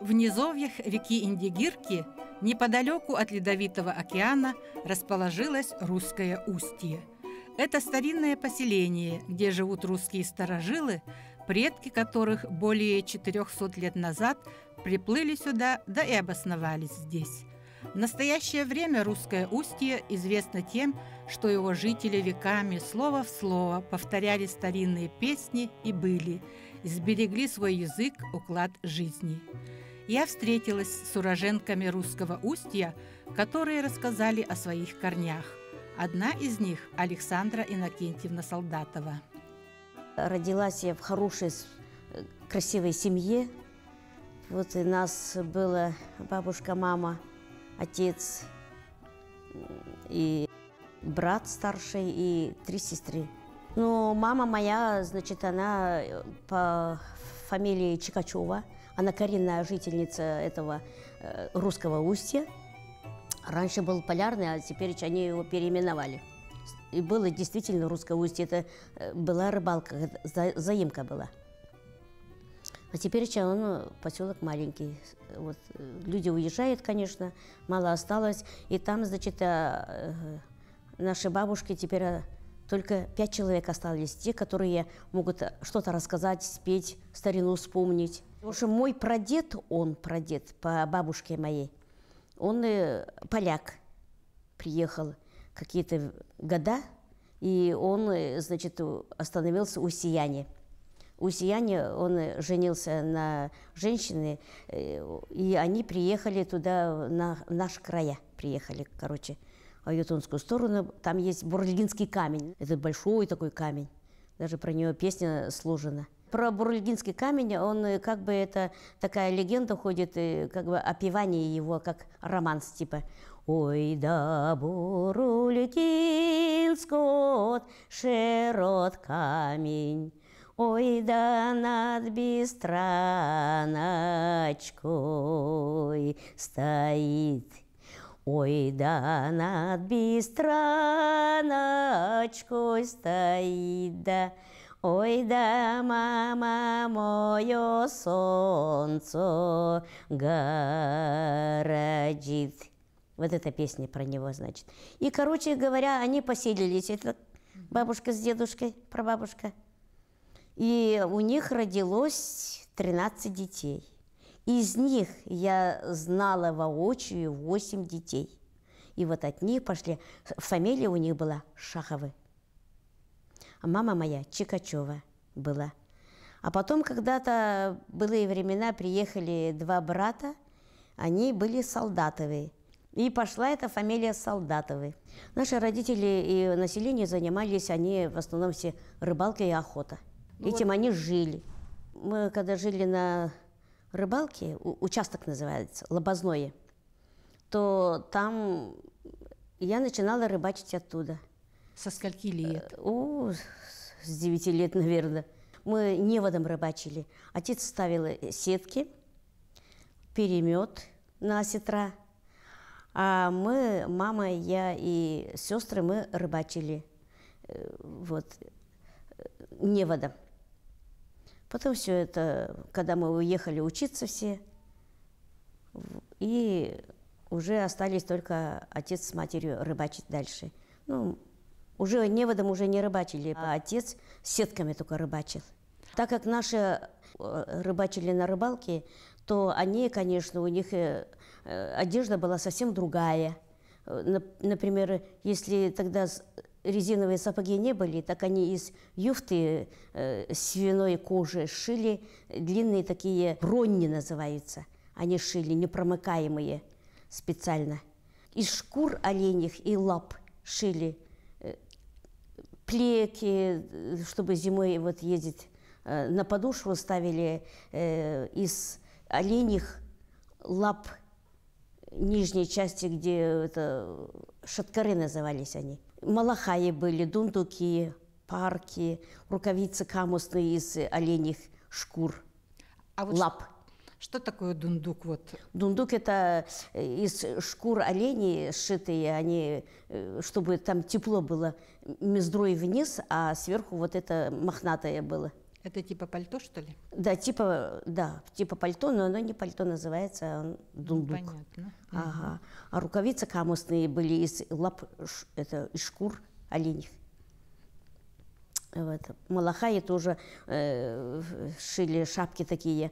В низовьях реки Индигирки, неподалеку от Ледовитого океана, расположилось Русское Устье. Это старинное поселение, где живут русские старожилы, предки которых более 400 лет назад приплыли сюда, да и обосновались здесь. В настоящее время Русское Устье известно тем, что его жители веками слово в слово повторяли старинные песни и были, сберегли свой язык, уклад жизни. Я встретилась с уроженками Русского Устья, которые рассказали о своих корнях. Одна из них – Александра Иннокентьевна Солдатова. Родилась я в хорошей, красивой семье. Вот у нас была бабушка, мама, отец и брат старший, и 3 сестры. Но мама моя, значит, она по фамилии Чикачева, она коренная жительница этого Русского Устья. Раньше был Полярный, а теперь они его переименовали. И было действительно Русское Устье, это была рыбалка, заимка была. А теперь он поселок маленький. Вот, люди уезжают, конечно, мало осталось. И там, значит, наши бабушки теперь только 5 человек остались. Те, которые могут что-то рассказать, спеть, старину вспомнить. Потому что мой прадед, он прадед по бабушке моей, он поляк, приехал какие-то года, и он, значит, остановился у Сияни. У Сияни он женился на женщине, и они приехали туда, в наши края, приехали, короче, в Аютунскую сторону. Там есть Бурлигинский камень, это большой такой камень, даже про него песня сложена. Про Бурлигинский камень, он как бы, это такая легенда ходит, как бы опевание его, как романс, типа «Ой да Бурлигинскот широт камень, ой да над бистраночкой стоит». Ой, да над бистраночкой стоит, да, ой, да, мама, мое солнце городит. Вот эта песня про него, значит. И, короче говоря, они поселились. Это бабушка с дедушкой, прабабушка. И у них родилось 13 детей. Из них я знала воочию 8 детей. И вот от них пошли... Фамилия у них была Шаховы. А мама моя Чикачева была. А потом когда-то былые времена приехали 2 брата. Они были Солдатовы. И пошла эта фамилия Солдатовы. Наши родители и население занимались, они в основном все рыбалкой и охотой. Этим они жили. Мы когда жили на рыбалке, участок называется, Лобозное, то там я начинала рыбачить оттуда. Со скольки лет? С 9 лет, наверное. Мы неводом рыбачили. Отец ставил сетки, перемет на осетра, а мы, мама, я и сестры, мы рыбачили вот, неводом. Потом все это, когда мы уехали учиться все, и уже остались только отец с матерью рыбачить дальше. Ну, уже неводом уже не рыбачили, а отец с сетками только рыбачил. Так как наши рыбачили на рыбалке, то они, конечно, у них одежда была совсем другая. Например, если тогда резиновые сапоги не были, так они из юфты свиной кожи шили, длинные такие, бронни называются. Они шили, непромыкаемые специально. Из шкур оленьих и лап шили плеки, чтобы зимой вот ездить. На подошву ставили из оленьих лап нижней части, где это, шаткары назывались они. Малахаи были, дундуки, парки, рукавицы камусные из оленьих шкур, лап. Что такое дундук? Вот? Дундук – это из шкур оленей сшитые, они, чтобы там тепло было, мездрой вниз, а сверху вот это мохнатое было. Это типа пальто, что ли? Да, типа пальто, но оно не пальто называется, а дундук. Понятно. Ага. А рукавицы камусные были из лап, из шкур оленей. Вот. Малахаи тоже шили шапки такие.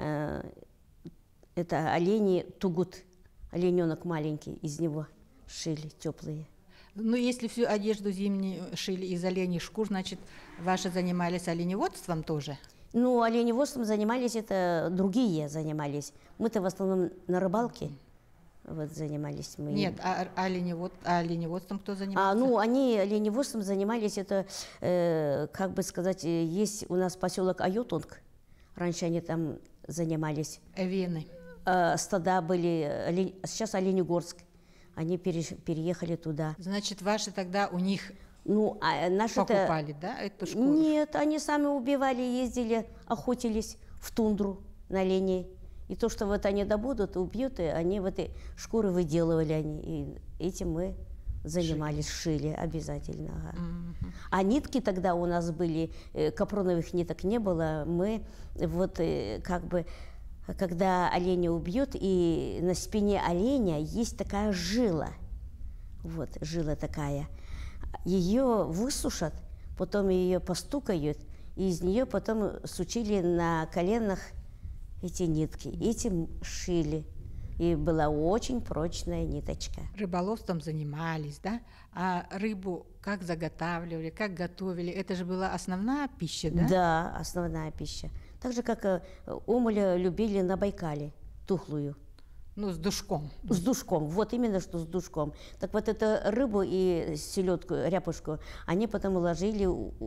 Это олени тугут, олененок маленький, из него шили теплые. Ну, если всю одежду зимнюю шили из оленей шкур, значит, ваши занимались оленеводством тоже? Ну, оленеводством занимались, это другие занимались. Мы-то в основном на рыбалке вот занимались. Мы. Нет, оленеводством кто занимался? Ну, они оленеводством занимались, это, как бы сказать, есть у нас поселок Аютунг. Раньше они там занимались. Вены. Стада были, сейчас Оленегорск. Они переехали туда. Значит, ваши тогда у них наши покупали, да, эту шкуру? Нет, они сами убивали, ездили, охотились в тундру на оленей. И то, что вот они добудут, убьют, и они вот эти шкуры выделывали они. И этим мы занимались, шили обязательно. Ага. А нитки тогда у нас были, капроновых ниток не было. Мы вот как бы... Когда оленя убьют, и на спине оленя есть такая жила. Вот, жила такая. Ее высушат, потом ее постукают, и из нее потом сучили на коленах эти нитки. Этим шили. И была очень прочная ниточка. Рыболовством занимались, да? А рыбу как заготавливали, как готовили? Это же была основная пища, да? Да, основная пища. Так же, как омуля любили на Байкале, тухлую. Ну, с душком. С душком, вот именно что с душком. Так вот эту рыбу и селедку, ряпушку, они потом уложили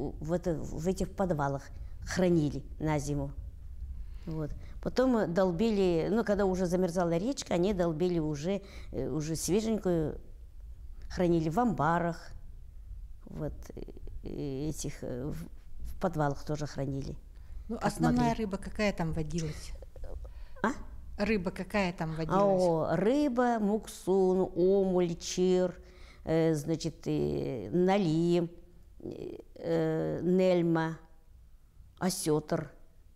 в этих подвалах, хранили на зиму. Вот. Потом долбили, когда уже замерзала речка, они долбили уже свеженькую, хранили в амбарах, вот, этих, в подвалах тоже хранили. Ну, основная рыба какая там водилась? Рыба какая там водилась? Рыба, муксун, омуль, чир, значит, нали, нельма, осетр.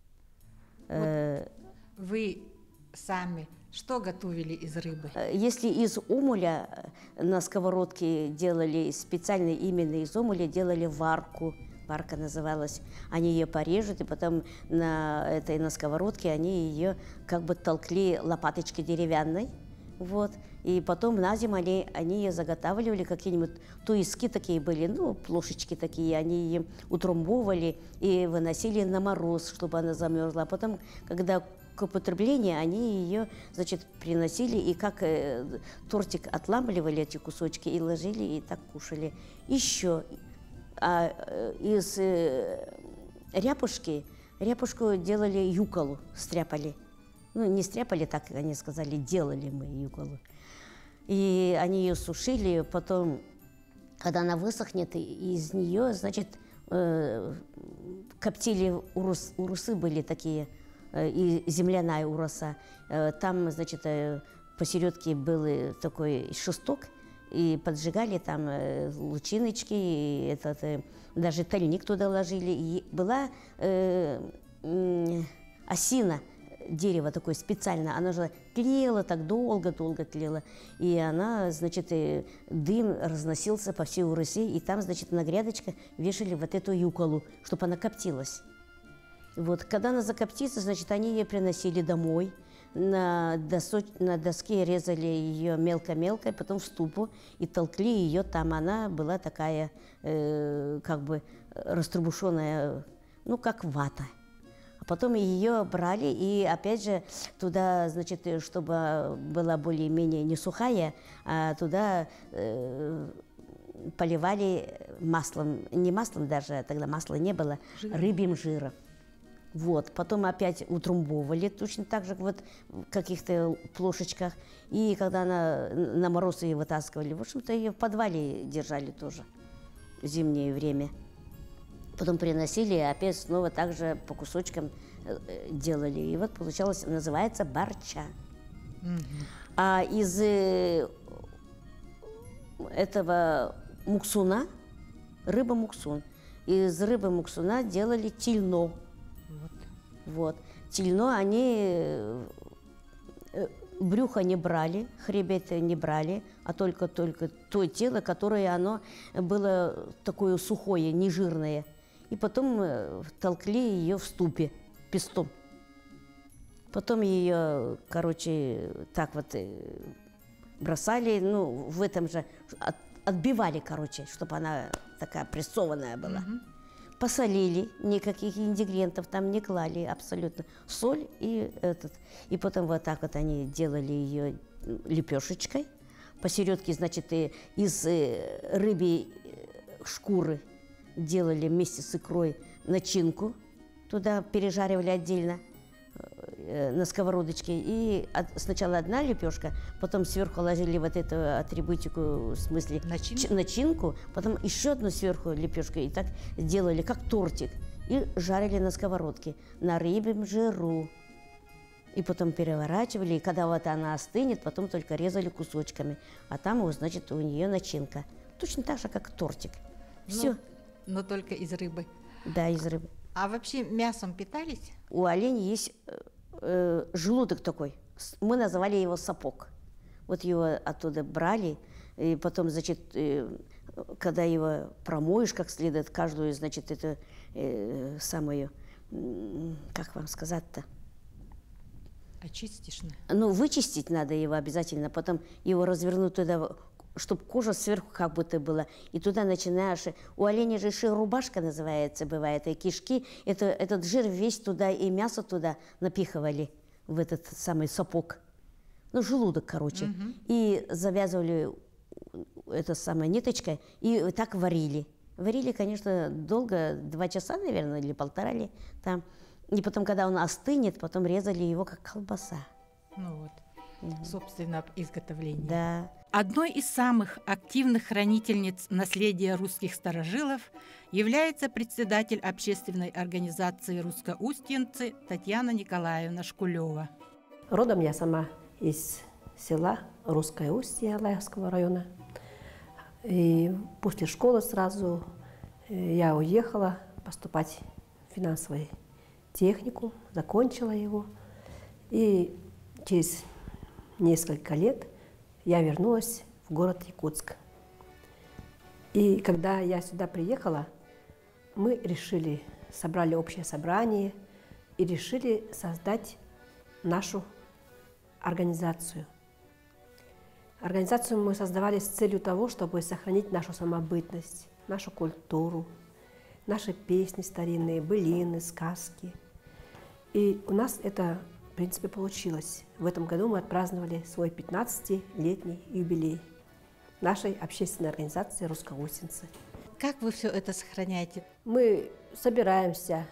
Вы сами что готовили из рыбы? Если из омуля на сковородке делали, специально именно из омуля делали варку. Варка называлась. Они ее порежут, и потом на сковородке они ее как бы толкли лопаточкой деревянной. Вот. И потом на зиму они ее заготавливали, какие-нибудь туиски такие были, плошечки такие, они ее утрамбовывали и выносили на мороз, чтобы она замерзла. А потом, когда к употреблению, они ее, значит, приносили и как тортик отламывали эти кусочки и ложили, и так кушали. Еще из ряпушку делали юколу, стряпали. Не стряпали, так они сказали, делали мы юколу. И они ее сушили, потом, когда она высохнет, из нее, значит, коптили урусы были такие, и земляная уроса. Там, значит, посередке был такой шесток, и поджигали там лучиночки, и даже тальник туда ложили. И была осина, дерево такое специально, она же тлела, так долго-долго тлела. И она, значит, дым разносился по всей Руси, и там, значит, на грядочках вешали вот эту юколу, чтобы она коптилась. Вот, когда она закоптится, значит, они ее приносили домой, на доске резали ее мелко-мелко, потом в ступу и толкли ее там. Она была такая, как бы, раструбушенная, как вата. А потом ее брали и, опять же, туда, значит, чтобы была более-менее не сухая, а туда поливали маслом, не маслом даже, тогда масла не было, рыбьим жиром. Вот, потом опять утрамбовывали, точно так же вот в каких-то плошечках. И когда она на мороз ее вытаскивали, в общем-то, ее в подвале держали тоже в зимнее время. Потом приносили, и опять снова так же по кусочкам делали. И вот получалось, называется барча. А из этого муксуна, рыба муксун, из рыбы муксуна делали тильно. Вот. Тельно они брюхо не брали, хребет не брали, а только то тело, которое оно было такое сухое, нежирное. И потом толкли ее в ступе пестом. Потом ее, короче, так вот бросали, ну, в этом же, отбивали, короче, чтобы она такая прессованная была. Посолили, никаких ингредиентов там не клали, абсолютно. Соль и этот. И потом вот так вот они делали ее лепешечкой. Посередке, значит, из рыбьей шкуры делали вместе с икрой начинку. Туда пережаривали отдельно на сковородочке. И сначала одна лепешка, потом сверху ложили вот эту атрибутику, в смысле начинку, потом еще одну сверху лепешку, и так делали, как тортик. И жарили на сковородке, на рыбьем жиру. И потом переворачивали, и когда вот она остынет, потом только резали кусочками. А там, вот, значит, у нее начинка. Точно так же, как тортик. Все. Но только из рыбы. Да, из рыбы. А вообще мясом питались? У оленя есть желудок такой. Мы называли его сапог. Вот его оттуда брали, и потом, значит, когда его промоешь как следует, каждую, значит, эту самую, как вам сказать-то? Очистишь? Ну, вычистить надо его обязательно, потом его развернуть туда, чтобы кожа сверху как будто была. И туда начинаешь... У оленя же еще рубашка называется, бывает, и кишки. Этот жир весь туда, и мясо туда напихивали, в этот самый сапог. Ну, желудок, короче. И завязывали это самой ниточкой, и так варили. Варили, конечно, долго, 2 часа, наверное, или 1,5 там. И потом, когда он остынет, потом резали его, как колбаса. Ну вот. Собственно, изготовление. Да. Одной из самых активных хранительниц наследия русских старожилов является председатель общественной организации русско-устьинцы Татьяна Николаевна Шкулева. Родом я сама из села Русское Устье Алаевского района. И после школы сразу я уехала поступать в финансовый техникум, закончила его. И через несколько лет я вернулась в город Якутск. И когда я сюда приехала, мы решили, собрали общее собрание и решили создать нашу организацию. Организацию мы создавали с целью того, чтобы сохранить нашу самобытность, нашу культуру, наши песни старинные, былины, сказки. И у нас это, в принципе, получилось. В этом году мы отпраздновали свой 15-летний юбилей нашей общественной организации «Русско-Устьинцы». Как вы все это сохраняете? Мы собираемся,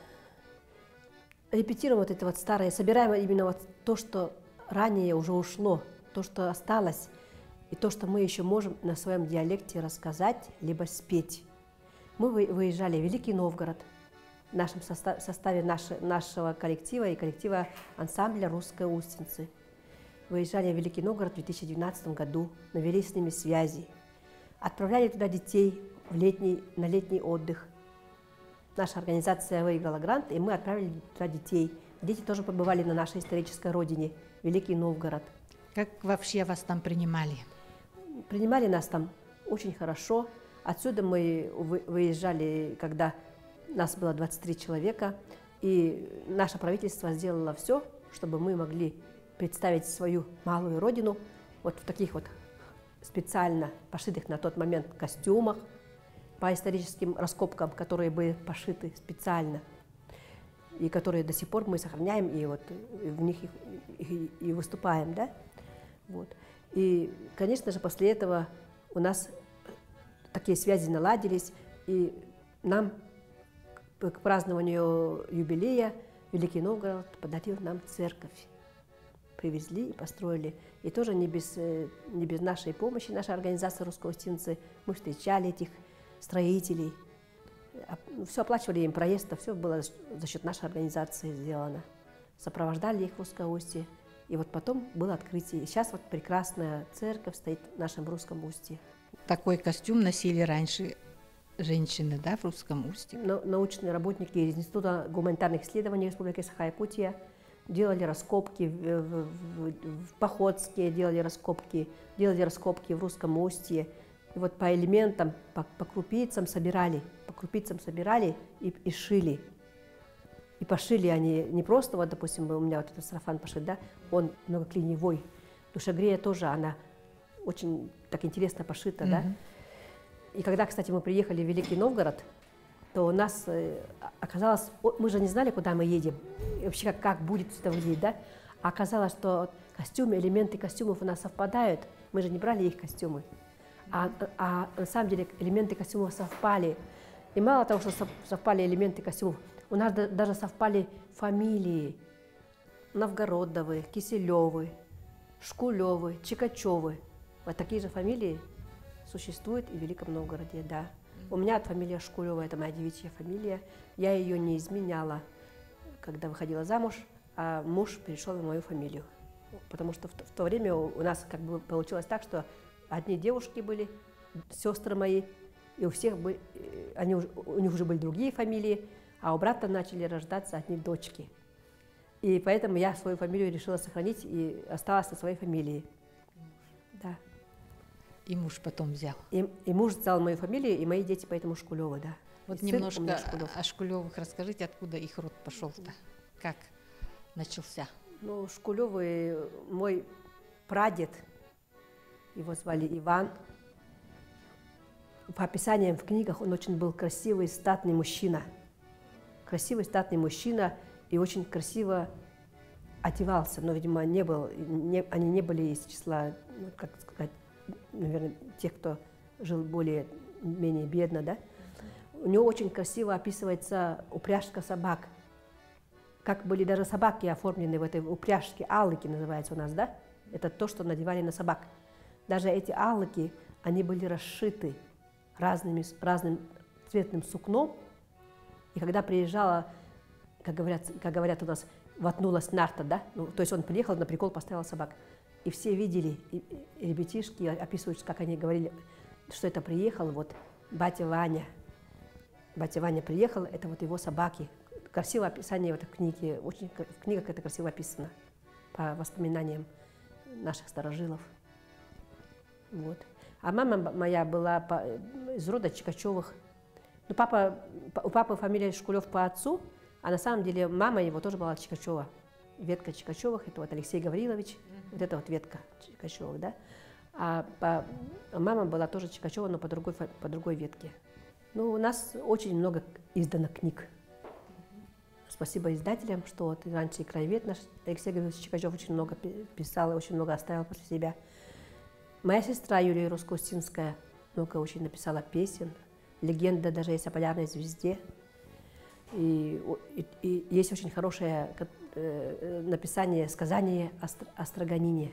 репетируем вот это вот старое, собираем именно вот то, что ранее уже ушло, то, что осталось, и то, что мы еще можем на своем диалекте рассказать, либо спеть. Мы выезжали в Великий Новгород в нашем составе нашего коллектива и коллектива ансамбля «Русско-Устьинцы». Выезжали в Великий Новгород в 2012 году, навели с ними связи, отправляли туда детей на летний отдых. Наша организация выиграла грант, и мы отправили туда детей. Дети тоже побывали на нашей исторической родине, Великий Новгород. Как вообще вас там принимали? Принимали нас там очень хорошо. Отсюда мы выезжали, когда нас было 23 человека, и наше правительство сделало все, чтобы мы могли представить свою малую родину вот в таких вот специально пошитых на тот момент костюмах, по историческим раскопкам, которые были пошиты специально, и которые до сих пор мы сохраняем, и вот в них и выступаем, да? Вот. И, конечно же, после этого у нас такие связи наладились, и нам к празднованию юбилея Великий Новгород подарил нам церковь. Привезли и построили. И тоже не без нашей помощи, наша организация «Русско-Устьинцы», мы встречали этих строителей, все оплачивали им проезд, все было за счет нашей организации сделано. Сопровождали их в Русско-Устье. И вот потом было открытие. И сейчас вот прекрасная церковь стоит в нашем Русском Устье. Такой костюм носили раньше женщины, да, в Русском Устье? Научные работники из Института гуманитарных исследований Республики Саха-Якутия делали раскопки в Походске, делали раскопки в Русском Устье. И вот по элементам, по крупицам собирали и шили. И пошили они не просто, вот, допустим, у меня вот этот сарафан пошит, да, он многоклиневой. Душегрея тоже, она очень так интересно пошита, да. И когда, кстати, мы приехали в Великий Новгород, то у нас оказалось, мы же не знали, куда мы едем, и вообще как будет сюда выглядеть, да. А оказалось, что костюмы, элементы костюмов у нас совпадают, мы же не брали их костюмы. А на самом деле элементы костюмов совпали. И мало того, что совпали элементы костюмов, у нас даже совпали фамилии. Новгородовы, Киселевы, Шкулевы, Чикачевы. Вот такие же фамилии существуют и в Великом Новгороде, да. У меня фамилия Шкулева, это моя девичья фамилия. Я ее не изменяла, когда выходила замуж, а муж перешел на мою фамилию. Потому что в то время у нас как бы получилось так, что одни девушки были, сестры мои, и у всех у них уже были другие фамилии, а у брата начали рождаться одни дочки. И поэтому я свою фамилию решила сохранить и осталась на своей фамилии. Да. И муж потом взял. И муж взял мою фамилию, и мои дети поэтому Шкулевы, да. Вот немножко о Шкулевых расскажите, откуда их род пошел-то, как начался? Ну, Шкулевы, мой прадед, его звали Иван. По описаниям в книгах он очень был красивый, статный мужчина. Красивый, статный мужчина и очень красиво одевался. Но, видимо, они не были из числа, ну, как сказать, наверное, тех, кто жил более-менее бедно, да. У него очень красиво описывается упряжка собак. Как были даже собаки оформлены в этой упряжке, аллыки называется у нас, да? Это то, что надевали на собак. Даже эти аллыки, они были расшиты разным цветным сукном. И когда приезжала, как говорят у нас, воткнулась нарта, да? Ну, то есть он приехал, на прикол поставил собак. И все видели, и ребятишки описывают, как они говорили, что это приехал вот батя Ваня. Батя Ваня приехал, это вот его собаки. Красивое описание в этой книге, в книгах это красиво описано, по воспоминаниям наших старожилов. Вот. А мама моя была из рода Чикачевых. Ну, у папы фамилия Шкулев по отцу, а на самом деле мама его тоже была Чикачева. Ветка Чикачевых, это вот Алексей Гаврилович, вот это вот ветка Чикачевых, да. А мама была тоже Чикачева, но по другой ветке. Ну, у нас очень много издано книг. Спасибо издателям, что вот раньше и краевед наш Алексей Гаврилович Чикачев очень много писал и очень много оставил после себя. Моя сестра Юлия Русско-Устинская много очень написала песен, легенда даже есть о полярной звезде. И есть очень хорошее написание, сказание о Строганине.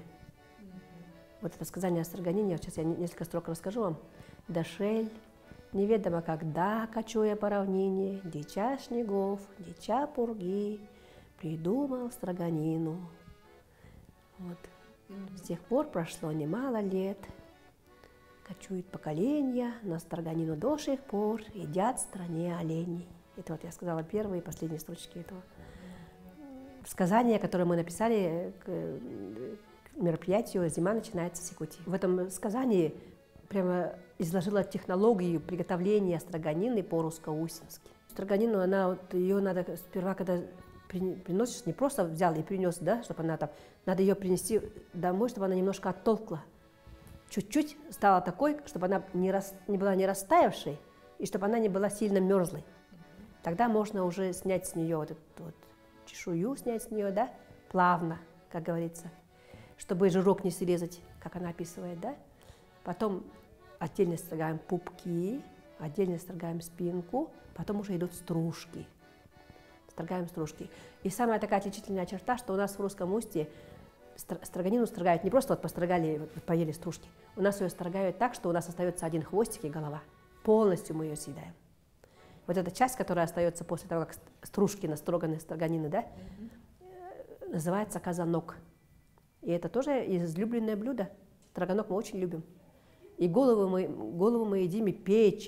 Вот это сказание о Строганине, сейчас я несколько строк расскажу вам. «Дошель, неведомо когда, кочуя по равнине, дича снегов, дича пурги, придумал Строганину». Вот. С тех пор прошло немало лет, кочует поколения, на Строганину до сих пор едят в стране оленей. Это вот я сказала первые и последние строчки этого сказания, которое мы написали к мероприятию «Зима начинается с Якутии». В этом сказании прямо изложила технологию приготовления строганины по-русско-устински. Строганину, ее надо сперва, когда приносишь, не просто взял и принес, да, чтобы она там, надо ее принести домой, чтобы она немножко оттолкла. Чуть-чуть стала такой, чтобы она не была не растаявшей, и чтобы она не была сильно мерзлой. Тогда можно уже снять с нее вот эту вот чешую, снять с нее, да, плавно, как говорится, чтобы жирок не срезать, как она описывает, да. Потом отдельно строгаем пупки, отдельно строгаем спинку, потом уже идут стружки. Строгаем стружки. И самая такая отличительная черта, что у нас в Русском Устье строганину строгают не просто вот построгали, вот поели стружки. У нас ее строгают так, что у нас остается один хвостик и голова. Полностью мы ее съедаем. Вот эта часть, которая остается после того, как стружки настроганные строганины, да, называется казанок. И это тоже излюбленное блюдо. Строганок мы очень любим. И голову мы едим, и печень,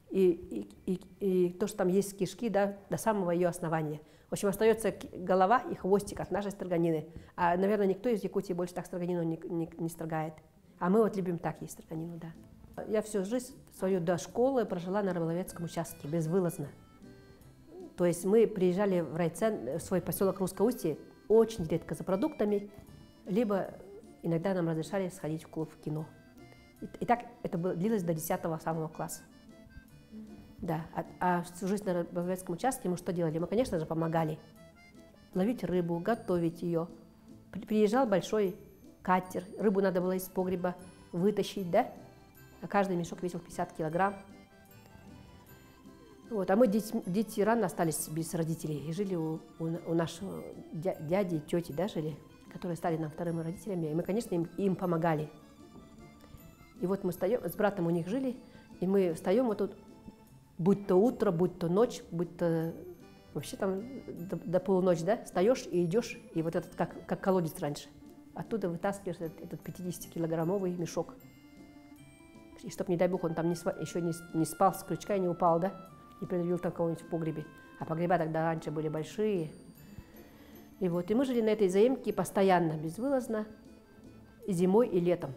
и то, что там есть кишки, да, до самого ее основания. В общем, остается голова и хвостик от нашей строганины. А, наверное, никто из Якутии больше так строганину не строгает. А мы вот любим так есть строганину, да. Я всю жизнь свою до школы прожила на рыболовецком участке, безвылазно. То есть мы приезжали в райцентр, в свой поселок Русско-Устье очень редко за продуктами, либо иногда нам разрешали сходить в клуб, в кино. И так это длилось до 10 самого класса. Да. А всю жизнь на рыболовецком участке мы что делали? Мы, конечно же, помогали ловить рыбу, готовить ее. Приезжал большой катер, рыбу надо было из погреба вытащить, да? А каждый мешок весил 50 килограмм. Вот. А мы, дети, рано остались без родителей и жили у нашего дяди и тети, да, жили, которые стали нам вторыми родителями. И мы, конечно, им помогали. И вот мы встаем, с братом у них жили, и мы встаем вот тут, будь то утро, будь то ночь, будь то вообще там до полуночи, да, встаешь и идешь, и вот этот, как колодец раньше, оттуда вытаскиваешь этот 50-килограммовый мешок. И чтоб, не дай бог, он там еще не спал с крючка и не упал, да, не придавил там кого-нибудь в погребе. А погреба тогда раньше были большие. И вот, и мы жили на этой заимке постоянно, безвылазно, и зимой, и летом.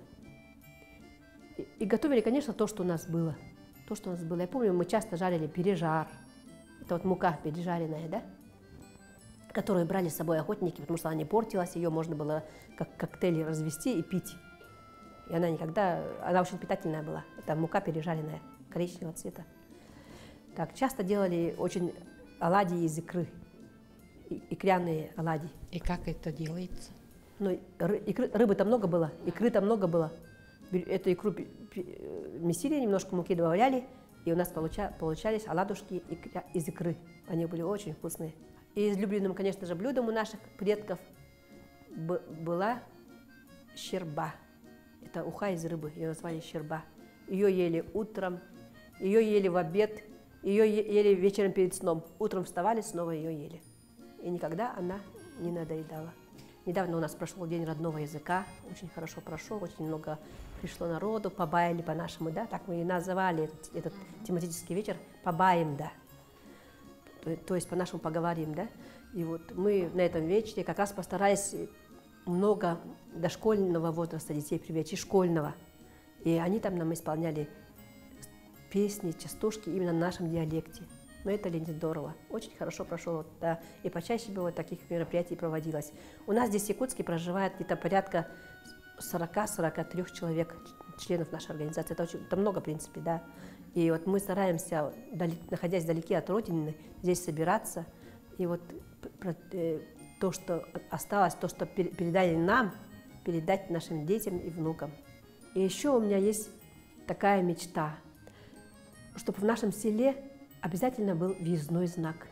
И готовили, конечно, то, что у нас было. То, что у нас было. Я помню, мы часто жарили пережар. Это вот мука пережаренная, да? Которую брали с собой охотники, потому что она не портилась, ее можно было как коктейль развести и пить. И она очень питательная была. Это мука пережаренная, коричневого цвета. Так, часто делали очень оладьи из икры, икряные оладьи. И как это делается? Ну, рыбы-то много было, икры-то много было. Эту икру месили, немножко муки добавляли, и у нас получались оладушки из икры. Они были очень вкусные. И излюбленным, конечно же, блюдом у наших предков была щерба. Это уха из рыбы, ее назвали щерба. Ее ели утром, ее ели в обед, ее ели вечером перед сном. Утром вставали, снова ее ели. И никогда она не надоедала. Недавно у нас прошел День родного языка, очень хорошо прошел, очень много пришло народу, побаяли по-нашему, да, так мы и называли этот тематический вечер «Побаем, да», то есть по-нашему поговорим, да. И вот мы на этом вечере как раз постарались много дошкольного возраста детей привлечь, и школьного. И они там нам исполняли песни, частушки именно на нашем диалекте. Но это ли не здорово? Очень хорошо прошло, да. И почаще бы вот таких мероприятий проводилось. У нас здесь в Якутске проживает где-то порядка 40-43 человек, членов нашей организации. Это много, в принципе, да. И вот мы стараемся, находясь вдалеке от родины, здесь собираться. И вот то, что осталось, то, что передали нам, передать нашим детям и внукам. И еще у меня есть такая мечта, чтобы в нашем селе обязательно был въездной знак.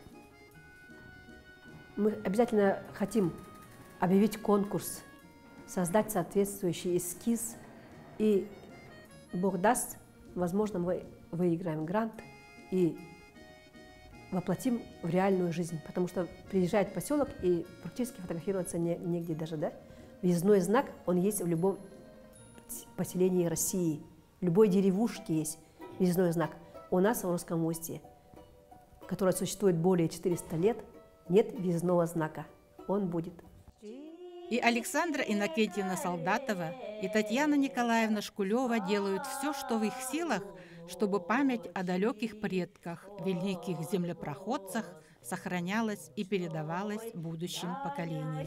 Мы обязательно хотим объявить конкурс, создать соответствующий эскиз, и Бог даст, возможно, мы выиграем грант и воплотим в реальную жизнь, потому что приезжает в поселок и практически фотографироваться негде даже, да? Въездной знак, он есть в любом поселении России, в любой деревушке есть въездной знак. У нас в Русском Устье, которое существует более 400 лет, нет въездного знака. Он будет. И Александра Иннокентьевна Солдатова, и Татьяна Николаевна Шкулева делают все, что в их силах, чтобы память о далеких предках, великих землепроходцах сохранялась и передавалась будущим поколениям.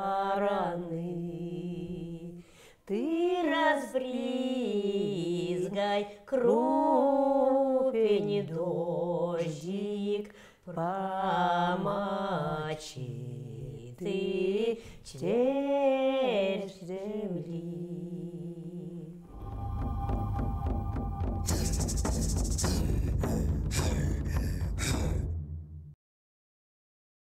Ты разбрызгай крупень дождик, помочи ты